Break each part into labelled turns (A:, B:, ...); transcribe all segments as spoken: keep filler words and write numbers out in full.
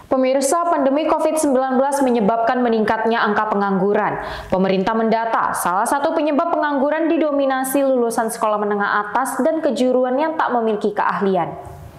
A: Pemirsa, pandemi covid sembilan belas menyebabkan meningkatnya angka pengangguran. Pemerintah mendata, salah satu penyebab pengangguran didominasi lulusan sekolah menengah atas dan kejuruan yang tak memiliki keahlian.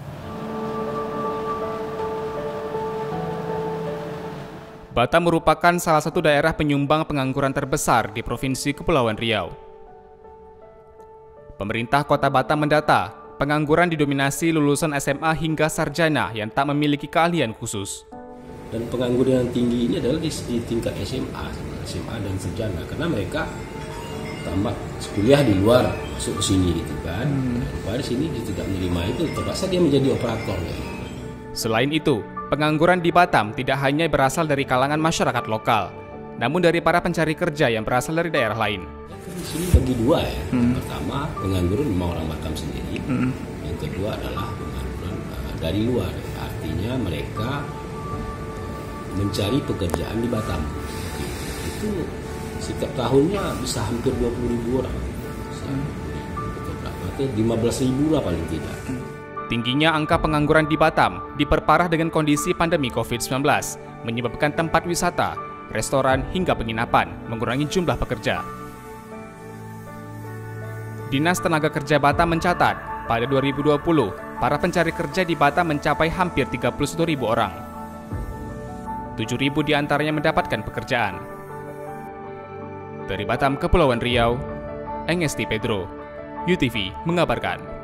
B: Batam merupakan salah satu daerah penyumbang pengangguran terbesar di Provinsi Kepulauan Riau. Pemerintah Kota Batam mendata, pengangguran didominasi lulusan S M A hingga sarjana yang tak memiliki keahlian khusus.
C: Dan pengangguran yang tinggi ini adalah di, di tingkat S M A, S M A dan sarjana, karena mereka tambah kuliah di luar masuk ke sini gitu kan. Hmm. Pada sini dia tidak menerima itu, terpaksa dia menjadi operator. Gitu.
B: Selain itu, pengangguran di Batam tidak hanya berasal dari kalangan masyarakat lokal, namun dari para pencari kerja yang berasal dari daerah lain.
C: Di sini bagi dua ya. Hmm. Yang pertama, pengangguran memang orang Batam sendiri. Hmm. Yang kedua adalah pengangguran uh, dari luar. Artinya mereka mencari pekerjaan di Batam. Itu setiap tahunnya bisa hampir dua puluh ribu orang. Atau lima belas ribu lah paling tidak.
B: Tingginya angka pengangguran di Batam diperparah dengan kondisi pandemi covid sembilan belas, menyebabkan tempat wisata, restoran, hingga penginapan mengurangi jumlah pekerja. Dinas Tenaga Kerja Batam mencatat, pada dua ribu dua puluh, para pencari kerja di Batam mencapai hampir tiga puluh satu ribu orang. tujuh ribu diantaranya mendapatkan pekerjaan. Dari Batam, Kepulauan Riau, Engesti Pedro, U T V mengabarkan.